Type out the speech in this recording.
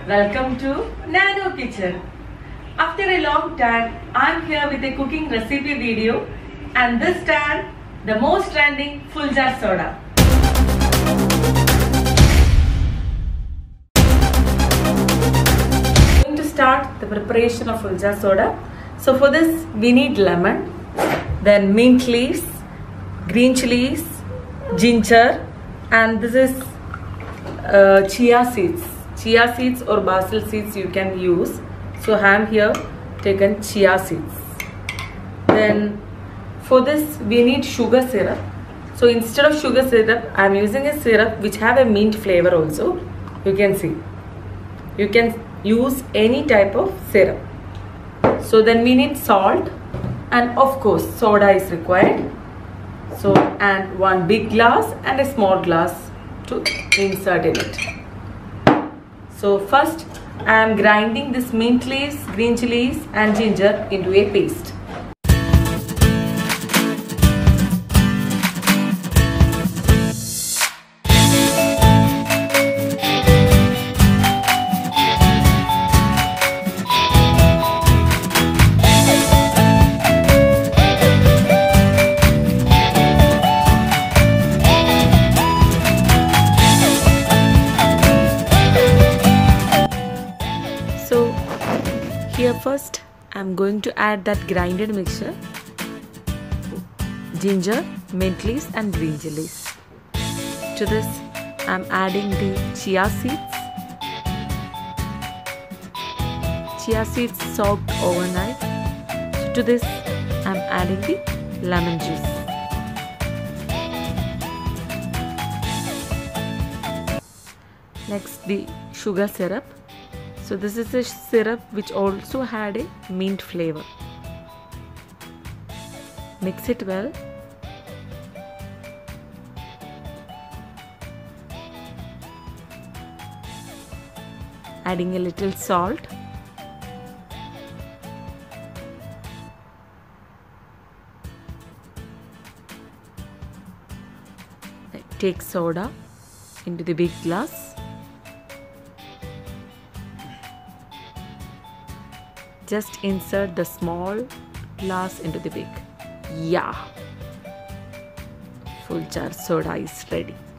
Welcome to Nano Kitchen. After a long time, I'm here with a cooking recipe video, and this time the most trending full jar soda. I'm going to start the preparation of full jar soda. So for this we need lemon, then mint leaves, green chilies, ginger, and this is chia seeds. Chia seeds or basil seeds you can use. So I am here taken chia seeds. Then for this we need sugar syrup. So instead of sugar syrup I am using a syrup which have a mint flavor also. You can see. You can use any type of syrup. So then we need salt, and of course soda is required. So and one big glass and a small glass to insert in it. So first I am grinding this mint leaves, green chilies and ginger into a paste. Here first I am going to add that grinded mixture, ginger, mint leaves and green chilies. To this I am adding the chia seeds. Chia seeds soaked overnight. So to this I am adding the lemon juice. Next the sugar syrup. So this is a syrup which also had a mint flavor. Mix it well. Adding a little salt. Take soda into the big glass. Just insert the small glass into the big. Yeah, full jar soda is ready.